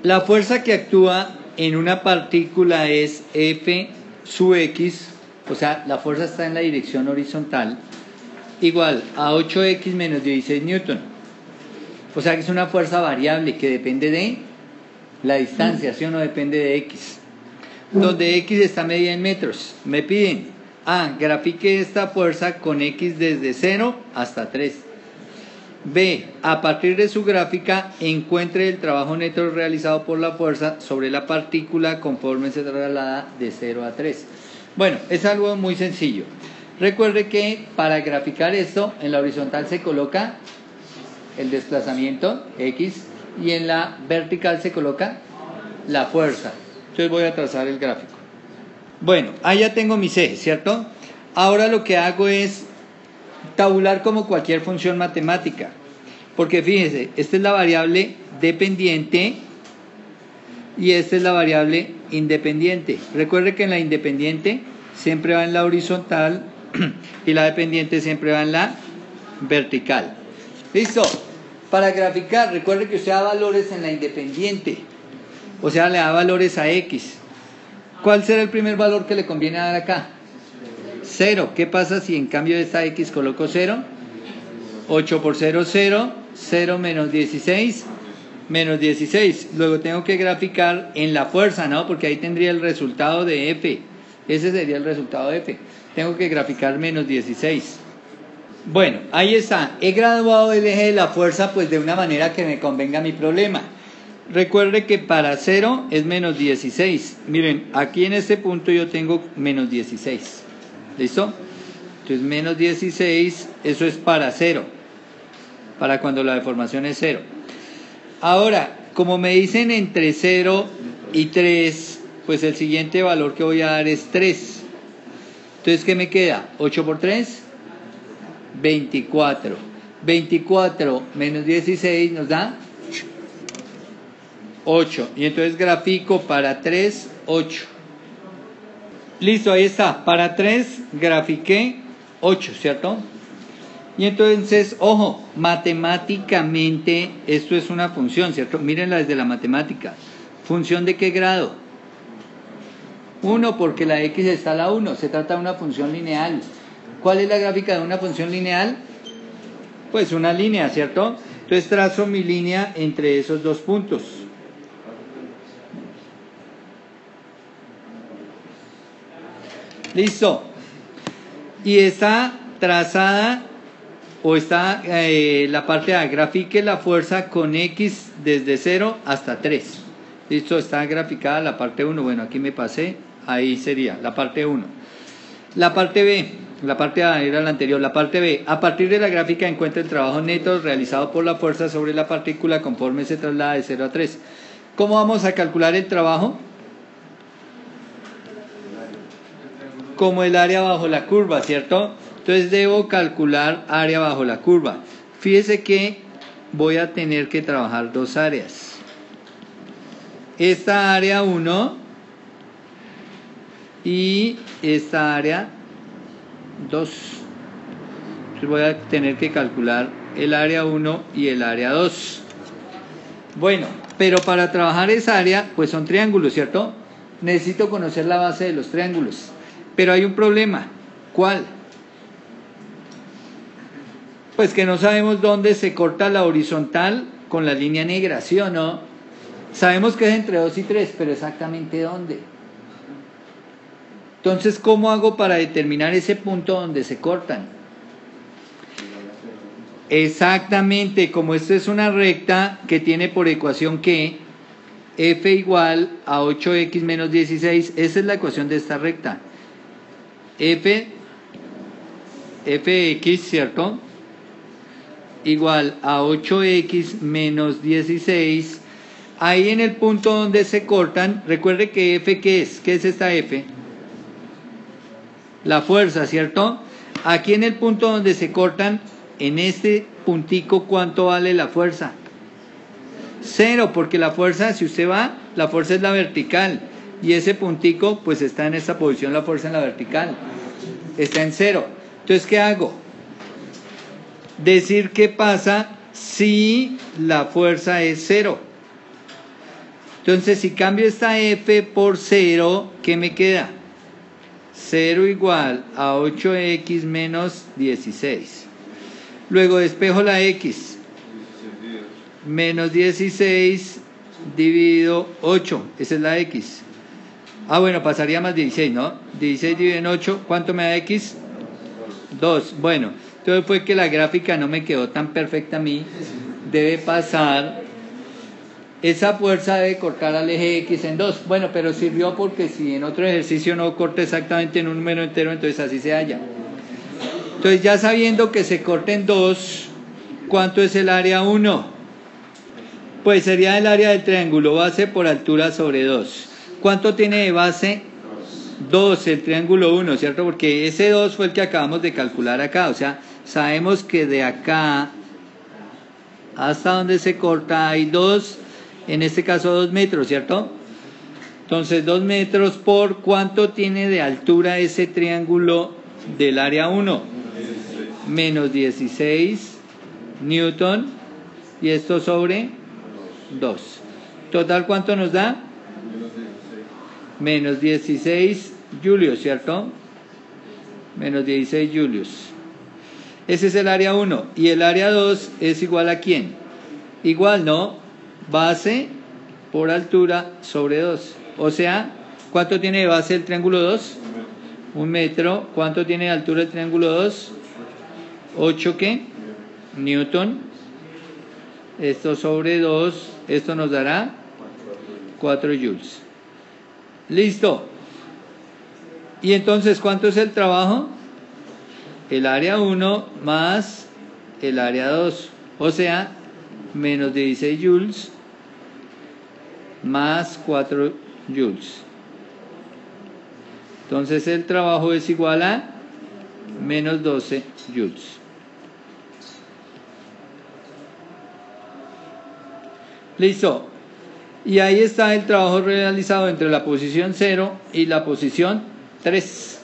La fuerza que actúa en una partícula es F sub X, o sea, la fuerza está en la dirección horizontal, igual a 8X menos 16 newton. O sea que es una fuerza variable que depende de la distancia, ¿sí o no? Depende de X. Donde X está medida en metros. Me piden, grafique esta fuerza con X desde 0 hasta 3. B, a partir de su gráfica, encuentre el trabajo neto realizado por la fuerza sobre la partícula conforme se traslada de 0 a 3. Bueno, es algo muy sencillo. Recuerde que para graficar esto, en la horizontal se coloca el desplazamiento X y en la vertical se coloca la fuerza. Entonces voy a trazar el gráfico. Bueno, ahí ya tengo mis ejes, ¿cierto? Ahora lo que hago es tabular como cualquier función matemática, porque fíjense, esta es la variable dependiente y esta es la variable independiente. Recuerde que en la independiente siempre va en la horizontal y la dependiente siempre va en la vertical. ¿Listo? Para graficar, recuerde que usted da valores en la independiente, o sea, le da valores a X. ¿Cuál será el primer valor que le conviene dar acá? 0. ¿Qué pasa si en cambio de esta X coloco 0? 8 por 0, 0. 0 menos 16, menos 16. Luego tengo que graficar en la fuerza, ¿no? Porque ahí tendría el resultado de F. Ese sería el resultado de F. Tengo que graficar menos 16. Bueno, ahí está. He graduado el eje de la fuerza pues de una manera que me convenga a mi problema. Recuerde que para 0 es menos 16. Miren, aquí en este punto yo tengo menos 16. ¿Listo? Entonces menos 16, eso es para 0. Para cuando la deformación es 0. Ahora, como me dicen entre 0 y 3, pues el siguiente valor que voy a dar es 3. Entonces, ¿qué me queda? 8 por 3, 24. 24 menos 16 nos da 8. Y entonces grafico para 3, 8. Listo, ahí está. Para 3 grafiqué 8, ¿cierto? Y entonces, ojo, matemáticamente esto es una función, ¿cierto? Mírenla desde la matemática. ¿Función de qué grado? 1, porque la X está a la 1. Se trata de una función lineal. ¿Cuál es la gráfica de una función lineal? Pues una línea, ¿cierto? Entonces trazo mi línea entre esos dos puntos. Listo. Y está trazada, o está la parte A, grafique la fuerza con X desde 0 hasta 3. Listo, está graficada la parte 1. Bueno, aquí me pasé, ahí sería la parte 1. La parte B, la parte A era la anterior. La parte B, a partir de la gráfica encuentra el trabajo neto realizado por la fuerza sobre la partícula conforme se traslada de 0 a 3. ¿Cómo vamos a calcular el trabajo? Como el área bajo la curva, ¿cierto? Entonces debo calcular área bajo la curva. Fíjese que voy a tener que trabajar dos áreas. Esta área 1 y esta área 2. Entonces voy a tener que calcular el área 1 y el área 2. Bueno, pero para trabajar esa área, pues son triángulos, ¿cierto? Necesito conocer la base de los triángulos. Pero hay un problema. ¿Cuál? Pues que no sabemos dónde se corta la horizontal con la línea negra, ¿sí o no? Sabemos que es entre 2 y 3, pero exactamente dónde. Entonces, ¿cómo hago para determinar ese punto donde se cortan? Exactamente, como esto es una recta que tiene por ecuación que f igual a 8x menos 16, esa es la ecuación de esta recta. fx, ¿cierto? Igual a 8x menos 16. Ahí en el punto donde se cortan, recuerde que f, ¿qué es? ¿Qué es esta f? La fuerza, ¿cierto? Aquí en el punto donde se cortan, en este puntico, ¿cuánto vale la fuerza? 0, porque la fuerza, si usted va, la fuerza es la vertical. Y ese puntico, pues está en esta posición, la fuerza en la vertical. Está en 0. Entonces, ¿qué hago? Decir qué pasa si la fuerza es 0. Entonces, si cambio esta F por 0, ¿qué me queda? 0 igual a 8x menos 16. Luego despejo la x. Menos 16 dividido 8. Esa es la x. Ah, bueno, pasaría más 16, ¿no? 16 dividido en 8. ¿Cuánto me da x? 2. Bueno, entonces fue que la gráfica no me quedó tan perfecta a mí. Debe pasar... Esa fuerza debe cortar al eje X en 2. Bueno, pero sirvió porque si en otro ejercicio no corta exactamente en un número entero, entonces así se halla. Entonces ya sabiendo que se corta en 2, ¿cuánto es el área 1? Pues sería el área del triángulo base por altura sobre 2. ¿Cuánto tiene de base? 2, el triángulo 1, ¿cierto? Porque ese 2 fue el que acabamos de calcular acá. O sea, sabemos que de acá hasta donde se corta hay 2. En este caso 2 metros, ¿cierto? Entonces 2 metros por ¿cuánto tiene de altura ese triángulo del área 1? Menos 16 newton. Y esto sobre 2. Total, ¿cuánto nos da? Menos 16 julios, ¿cierto? Menos 16 julios. Ese es el área 1. Y el área 2 es igual a ¿quién? Igual, ¿no? Base por altura sobre 2. O sea, ¿cuánto tiene de base el triángulo 2? 1 metro. ¿Cuánto tiene de altura el triángulo 2? 8 ¿qué? Newton. Esto sobre 2. Esto nos dará 4 joules. Listo. Y entonces, ¿cuánto es el trabajo? El área 1 más el área 2. O sea, menos 16 joules más 4 joules. Entonces el trabajo es igual a menos 12 joules. Listo. Y ahí está el trabajo realizado entre la posición 0 y la posición 3.